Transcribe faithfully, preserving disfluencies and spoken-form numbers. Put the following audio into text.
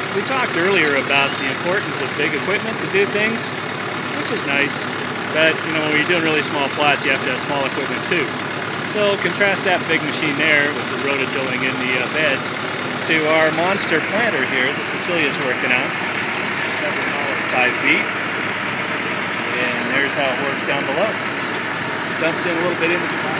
we talked earlier about the importance of big equipment to do things, which is nice. But, you know, when you're doing really small plots, you have to have small equipment too. So contrast that big machine there, which is rototilling in the uh, beds, to our monster planter here that Cecilia's working on. That we're all at five feet. And there's how it works down below. Dumps in a little bit into the ground.